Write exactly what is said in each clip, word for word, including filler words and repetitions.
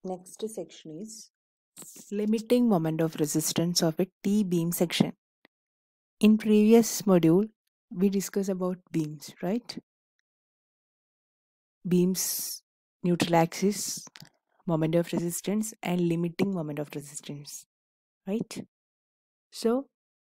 Next section is limiting moment of resistance of a T-beam section. In previous module, we discussed about beams, right? Beams, neutral axis, moment of resistance, and limiting moment of resistance, right? So,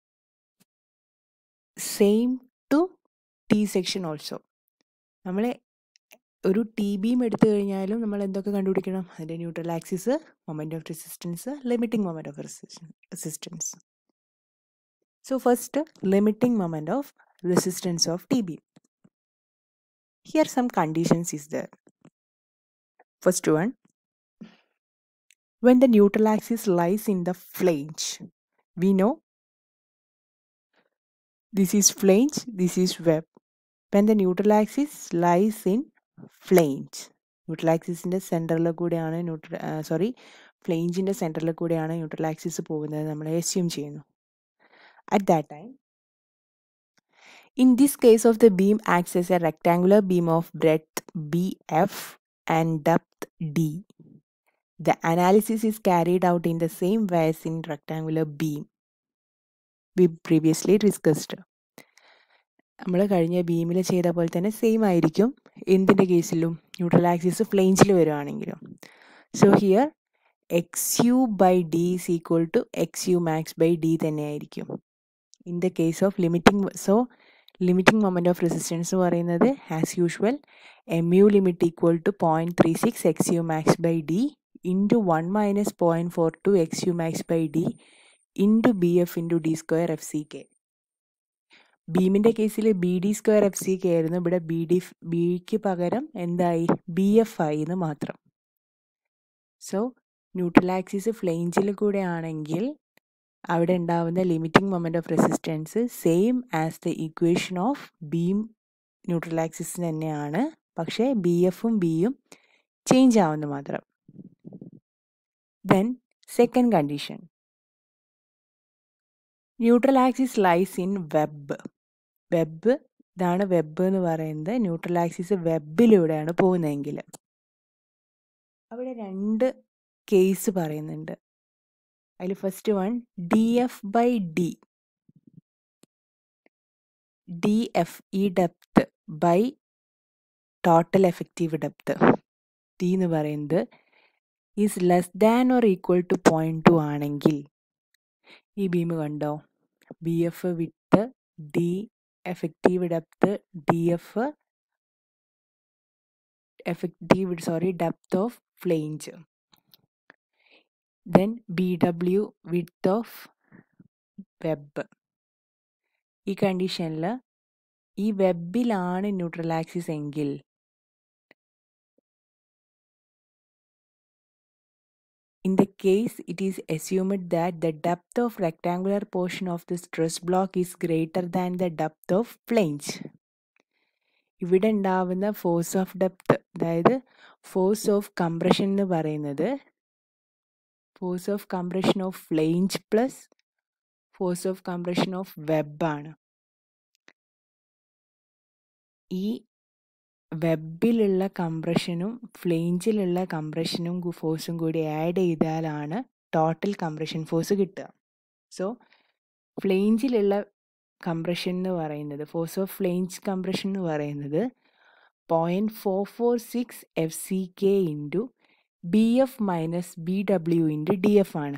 same to T section also. നമ്മൾ ഒരു T beam എടുത്തു കഴിഞ്ഞാലും നമ്മൾ എന്തൊക്കെ കണ്ടുപിടിക്കണം? അതിൻ്റെ neutral axis, moment of resistance, limiting moment of resistance. So first, limiting moment of resistance of T-beam. Here some conditions is there. First one, when the neutral axis lies in the flange, we know this is flange, this is web. When the neutral axis lies in flange, neutral axis in the center കൂടെയാണ് neutral uh, sorry flange in the center കൂടെയാണ് neutral axis പോകുന്നത് നമ്മൾ assume ചെയ്യുന്നു. At that time, in this case of the beam acts as a rectangular beam of breadth B F and depth D. The analysis is carried out in the same way as in rectangular beam. We previously discussed. നമ്മൾ കഴിഞ്ഞ ബീമിൽ ചെയ്ത പോലെ തന്നെ same ആയിരിക്കും എന്തിൻ്റെ കേസിലും neutral axis ഫ്ലെയിഞ്ചിൽ വരുവാണെങ്കിലും. So here X U by D is equal to X U max by D തന്നെ ആയിരിക്കും. In the case of limiting so limiting moment of resistance എന്ന് പറയുന്നത് as usual M U limit equal to point three six X U max by D into one minus point four two X U max by D into B F into D square F C K. ബീമിൻ്റെ കേസിൽ B D square F C K ആയിരുന്നു, ഇവിടെ B D ബിക്ക് പകരം എന്തായി B F ആയി എന്ന് മാത്രം. സോ ന്യൂട്രൽ ആക്സിസ് ഫ്ലെയിഞ്ചിൽ കൂടെ ആണെങ്കിൽ അവിടെ ഉണ്ടാവുന്ന limiting moment of resistance same as the equation of beam neutral ആക്സിസിന് തന്നെയാണ്, പക്ഷേ ബി എഫും ബിയും ചേഞ്ച് ആവുന്നു മാത്രം. Then second condition, neutral axis lies in web. Web ഇതാണ് വെബ് എന്ന് പറയുന്നത്. ന്യൂട്രൽ ആക്സിസ് വെബിലൂടെയാണ് പോകുന്നതെങ്കിൽ അവിടെ രണ്ട് കേസ് പറയുന്നുണ്ട്. അതിൽ first one D F by D. D F ഈ depth by total effective depth D എന്ന് പറയുന്നത് is less than or equal to point two ആണെങ്കിൽ ഈ ബീം കണ്ടോ, B F width D effective depth D F effective sorry depth of flange, then B W width of web. ഈ കണ്ടീഷനിൽ ഈ വെബിലാണ് neutral axis എങ്കിൽ in the case it is assumed that the depth of rectangular portion of the stress block is greater than the depth of flange. ഇവിടെ ഉണ്ടാവുന്ന force of depth, അതായത് force of compression എന്ന് പറയുന്നത് force of compression of flange plus force of compression of വെബാണ്. ഈ വെബിലുള്ള കംപ്രഷനും ഫ്ലെയിഞ്ചിലുള്ള കംപ്രഷനും ഫോഴ്സും കൂടി ആഡ് ചെയ്താലാണ് ടോട്ടൽ കംപ്രഷൻ ഫോഴ്സ് കിട്ടുക. സോ ഫ്ലെയിഞ്ചിലുള്ള കംപ്രഷൻ എന്ന് പറയുന്നത് ഫോഴ്സ് ഓഫ് ഫ്ലെയിഞ്ച് കംപ്രഷൻ എന്ന് പറയുന്നത് point four four six F C K into B F minus B W into D F ആണ്.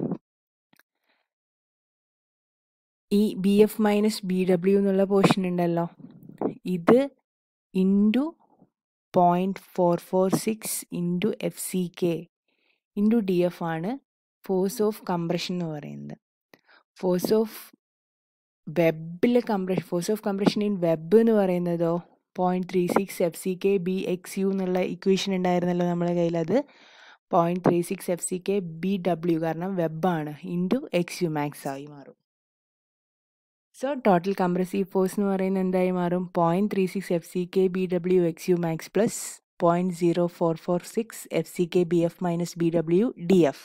ഈ B F minus B W എന്നുള്ള പോർഷൻ ഉണ്ടല്ലോ, ഇത് into point four four six into F C K into D F ആണ് force of compression എന്ന് പറയുന്നത്. Force of വെബിൽ compression force of compression in web എന്ന് പറയുന്നതോ point three six F C K B X U എന്നുള്ള equation ഉണ്ടായിരുന്നല്ലോ നമ്മുടെ കയ്യിൽ, അത് point three six F C K B W കാരണം വെബാണ് ഇൻറ്റു എക്സ് യു മാക്സ് ആയി മാറും. സോ ടോട്ടൽ കംപ്രസീവ് ഫോഴ്സ് എന്ന് പറയുന്നത് എന്തായി മാറും, point three six F C K B W X U max plus point zero four four six F C K B F minus B W D F.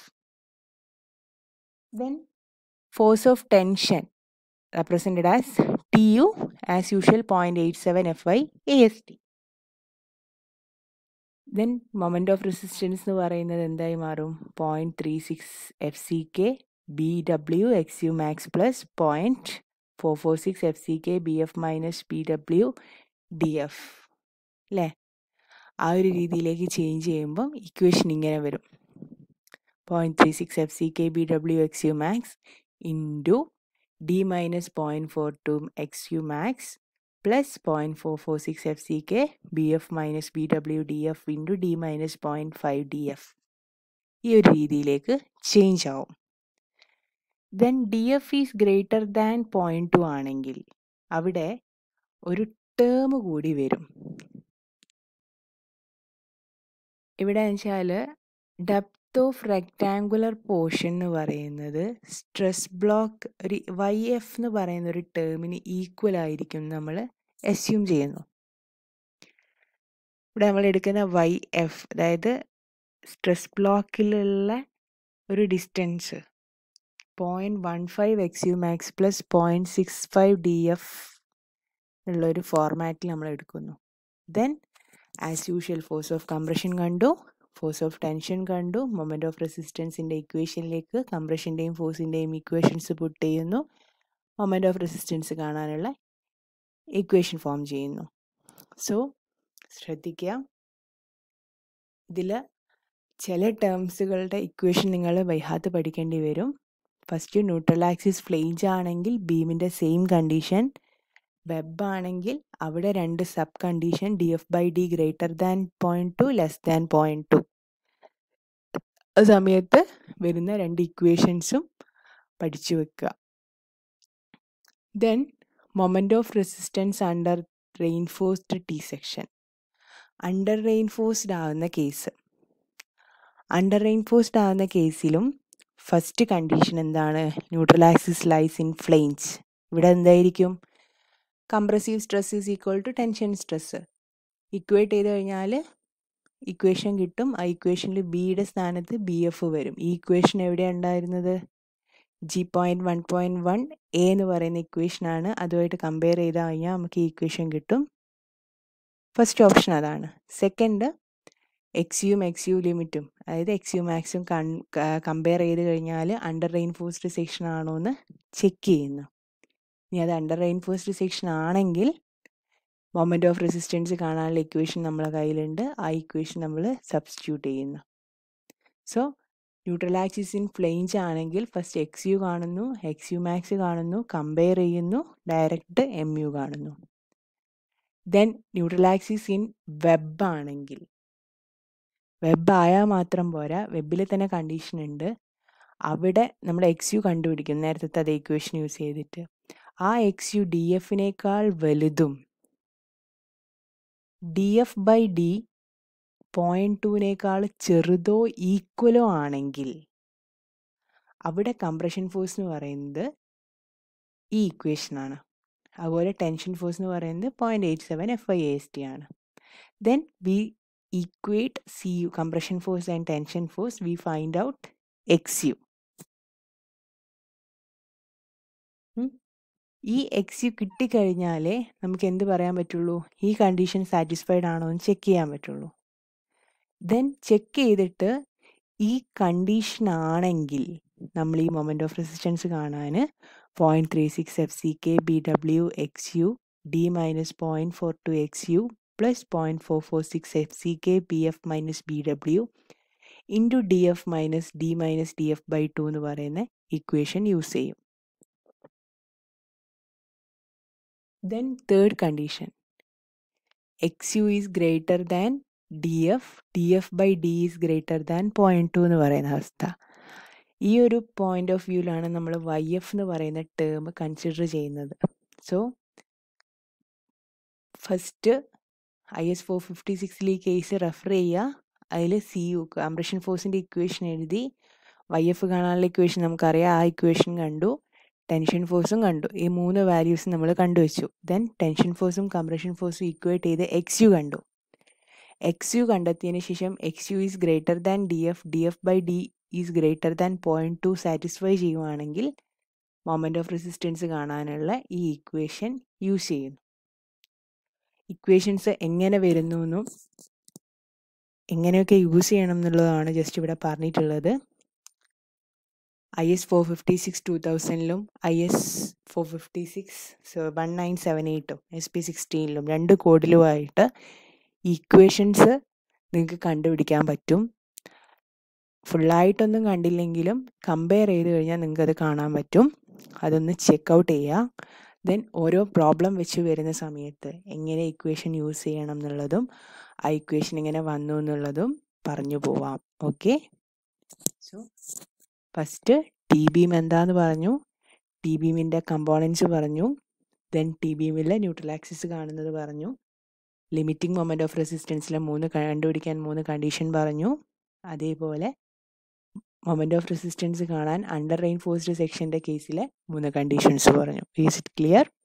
Then force of tension represented as T U, as usual zero point eight seven F Y A S T. Then moment of resistance എന്ന് പറയുന്നത് എന്തായി മാറും? Point three six F C K B W X U max plus point four four six F C K B F minus B W D F അല്ലേ? ആ ഒരു രീതിയിലേക്ക് change ചെയ്യുമ്പം equation ഇങ്ങനെ വരും. Point three six F C K B W X U max into D minus point four two X U max plus point four four six F C K B F minus B W D F into D minus point five D F. ഈ ഒരു രീതിയിലേക്ക് change ആവും. Then D F is greater than point two ആണെങ്കിൽ അവിടെ ഒരു term കൂടി വരും. ഇവിടെ വെച്ചാൽ ഡെപ്ത് ഓഫ് റെക്റ്റാങ്കുലർ പോർഷൻ എന്ന് പറയുന്നത് സ്ട്രെസ് ബ്ലോക്ക് ഒരു വൈ എഫ് എന്ന് പറയുന്ന ഒരു ടേമിന് ഈക്വൽ ആയിരിക്കും നമ്മൾ അസ്യൂം ചെയ്യുന്നു. ഇവിടെ നമ്മൾ എടുക്കുന്ന വൈ എഫ് അതായത് സ്ട്രെസ് ബ്ലോക്കിലുള്ള ഒരു distance point one five X U max plus point six five D F ഉള്ളൊരു ഫോർമാറ്റിൽ നമ്മൾ എടുക്കുന്നു. Then as usual force of compression കണ്ടു, ഫോഴ്സ് ഓഫ് ടെൻഷൻ കണ്ടു, മൊമെൻ്റ് ഓഫ് റെസിസ്റ്റൻസിൻ്റെ ഇക്വേഷനിലേക്ക് കംപ്രഷൻ്റെയും ഫോഴ്സിൻ്റെയും ഇക്വേഷൻസ് പുട്ട് ചെയ്യുന്നു, മൊമെൻ്റ് ഓഫ് റെസിസ്റ്റൻസ് കാണാനുള്ള ഇക്വേഷൻ ഫോം ചെയ്യുന്നു. സോ ശ്രദ്ധിക്കുക, ഇതിൽ ചില ടേംസുകളുടെ ഇക്വേഷൻ നിങ്ങൾ ബൈഹാർട്ട് പഠിക്കേണ്ടി വരും. ഫസ്റ്റ് ന്യൂട്രൽ ആക്സിസ് ഫ്ലെയിഞ്ച് ആണെങ്കിൽ ബീമിൻ്റെ സെയിം കണ്ടീഷൻ, വെബ് ആണെങ്കിൽ അവിടെ രണ്ട് sub condition D F by D greater than point two less than point two ആ സമയത്ത് വരുന്ന രണ്ട് ഇക്വേഷൻസും പഠിച്ചു വെക്കുക. Then moment of resistance under reinforced T section. Under reinforced ആവുന്ന കേസ് അണ്ടർ റെയിൻഫോഴ്സ്ഡ് ആവുന്ന കേസിലും ഫസ്റ്റ് കണ്ടീഷൻ എന്താണ്? Neutral axis lies in flange. ഇവിടെ എന്തായിരിക്കും? Compressive stress is equal to tension stress. Equate ചെയ്ത് കഴിഞ്ഞാൽ ഇക്വേഷൻ കിട്ടും. ആ ഇക്വേഷനിൽ ബിയുടെ സ്ഥാനത്ത് ബി എഫ് വരും. ഈ ഇക്വേഷൻ എവിടെയാണ് ഉണ്ടായിരുന്നത്? G point one point one A എന്ന് പറയുന്ന ഇക്വേഷനാണ്. അതുമായിട്ട് കമ്പയർ ചെയ്ത് കഴിഞ്ഞാൽ നമുക്ക് ഈ ഇക്വേഷൻ കിട്ടും. ഫസ്റ്റ് ഓപ്ഷൻ അതാണ്. സെക്കൻഡ് എക്സ് യും എക്സ് യു ലിമിറ്റും അതായത് എക്സ് യു മാക്സും കൺ കമ്പയർ ചെയ്ത് കഴിഞ്ഞാൽ അണ്ടർ റെയിൻഫോഴ്സ്ഡ് സെക്ഷൻ ആണോ എന്ന് ചെക്ക് ചെയ്യുന്നു. ഇനി അത് അണ്ടർ റെയിൻഫോഴ്സ്ഡ് സെക്ഷൻ ആണെങ്കിൽ മൊമെൻ്റ് ഓഫ് റെസിസ്റ്റൻസ് കാണാനുള്ള ഇക്വേഷൻ നമ്മളെ കയ്യിലുണ്ട്. ആ ഇക്വേഷൻ നമ്മൾ സബ്സ്റ്റിറ്റ്യൂട്ട് ചെയ്യുന്നു. So neutral axis in flange ആണെങ്കിൽ ഫസ്റ്റ് എക്സ് യു കാണുന്നു, എക്സ് യു മാക്സ് കാണുന്നു, കമ്പയർ ചെയ്യുന്നു, ഡയറക്റ്റ് എം യു കാണുന്നു. Then neutral axis in web ആണെങ്കിൽ, വെബ് ആയാൽ മാത്രം പോരാ, വെബിൽ തന്നെ കണ്ടീഷൻ ഉണ്ട്. അവിടെ നമ്മൾ എക്സ് യു കണ്ടുപിടിക്കും നേരത്തെ അതേ ഇക്വേഷൻ യൂസ് ചെയ്തിട്ട്. ആ എക്സ് യു ഡി എഫിനേക്കാൾ വലുതും D F by D point ടുവിനേക്കാൾ ചെറുതോ ഈക്വലോ ആണെങ്കിൽ അവിടെ കംപ്രഷൻ ഫോഴ്സ് എന്ന് പറയുന്നത് ഈ ഇക്വേഷനാണ്. അതുപോലെ ടെൻഷൻ ഫോഴ്സ് എന്ന് പറയുന്നത് point eight seven F I S T ആണ്. Then we equate C U, compression force and tension force, we find out X U. ഈ എക്സ് യു കിട്ടിക്കഴിഞ്ഞാലേ നമുക്ക് എന്ത് പറയാൻ പറ്റുള്ളൂ? ഈ കണ്ടീഷൻ സാറ്റിസ്ഫൈഡ് ആണോ എന്ന് ചെക്ക് ചെയ്യാൻ പറ്റുള്ളൂ. ദെൻ ചെക്ക് ചെയ്തിട്ട് ഈ കണ്ടീഷൻ ആണെങ്കിൽ നമ്മൾ ഈ മൊമെൻ്റ് ഓഫ് റെസിസ്റ്റൻസ് കാണാൻ point three six F C K B W X U D minus point four two X U plus point four four six F C K B F minus B W into D F minus D minus D F by two എന്ന് പറയുന്ന equation use ചെയ്യും. Then third condition X U is greater than D F, D F by D is greater than point two എന്ന് പറയുന്ന അവസ്ഥ. ഈ ഒരു point of വ്യൂവിലാണ് നമ്മൾ Y F എന്ന് പറയുന്ന ടേം കൺസിഡർ ചെയ്യുന്നത്. So first I S four fifty സിക്സിൽ ഈ കേസ് റെഫർ ചെയ്യുക. അതിൽ സി യു കംപ്രഷൻ ഫോഴ്സിൻ്റെ ഇക്വേഷൻ എഴുതി, വൈ എഫ് കാണാനുള്ള ഇക്വേഷൻ നമുക്കറിയാം, ആ ഇക്വേഷൻ കണ്ടു, ടെൻഷൻ ഫോഴ്സും കണ്ടു. ഈ മൂന്ന് വാല്യൂസ് നമ്മൾ കണ്ടുവച്ചു. ദെൻ ടെൻഷൻ ഫോഴ്സും കംപ്രഷൻ ഫോഴ്സും ഈക്വേറ്റ് ചെയ്ത് എക്സ് യു കണ്ടു. എക്സ് യു കണ്ടെത്തിയതിന് ശേഷം X U is greater than D F, D F by D is greater than point two satisfy ചെയ്യുവാണെങ്കിൽ മൊമെൻ്റ് ഓഫ് റെസിസ്റ്റൻസ് കാണാനുള്ള ഈ ഇക്വേഷൻ യൂസ് ചെയ്യുന്നു. ഇക്വേഷൻസ് എങ്ങനെ വരുന്നു എന്നും എങ്ങനെയൊക്കെ യൂസ് ചെയ്യണം എന്നുള്ളതാണ് ജസ്റ്റ് ഇവിടെ പറഞ്ഞിട്ടുള്ളത്. I S four fifty six two തൗസൻഡിലും I S four fifty six one nine seven എയ്റ്റും എസ് പി സിക്സ്റ്റീനിലും രണ്ട് കോഡിലുമായിട്ട് ഈക്വേഷൻസ് നിങ്ങൾക്ക് കണ്ടുപിടിക്കാൻ പറ്റും. ഫുള്ളായിട്ടൊന്നും കണ്ടില്ലെങ്കിലും കമ്പയർ ചെയ്ത് കഴിഞ്ഞാൽ നിങ്ങൾക്കത് കാണാൻ പറ്റും. അതൊന്ന് ചെക്കൗട്ട് ചെയ്യുക. ദെൻ ഓരോ പ്രോബ്ലം വെച്ച് വരുന്ന സമയത്ത് എങ്ങനെ ഇക്വേഷൻ യൂസ് ചെയ്യണം എന്നുള്ളതും ആ ഇക്വേഷൻ എങ്ങനെ വന്നു എന്നുള്ളതും പറഞ്ഞു പോവാം. Okay, so first T beam എന്താന്ന് പറഞ്ഞു, ടി ബീമിൻ്റെ കമ്പോണൻസ് പറഞ്ഞു, ദെൻ ടി ബീമിലെ ന്യൂട്രൽ ആക്സിസ് കാണുന്നത് പറഞ്ഞു, ലിമിറ്റിംഗ് മൊമെൻ്റ് ഓഫ് റെസിസ്റ്റൻസിലെ മൂന്ന് കണ്ടുപിടിക്കാൻ മൂന്ന് കണ്ടീഷൻ പറഞ്ഞു, അതേപോലെ മൊമെൻ്റ് ഓഫ് റെസിസ്റ്റൻസ് കാണാൻ അണ്ടർ റെയിൻഫോഴ്സ്ഡ് സെക്ഷൻ്റെ കേസിലെ മൂന്ന് കണ്ടീഷൻസ് പറഞ്ഞു. Is it clear?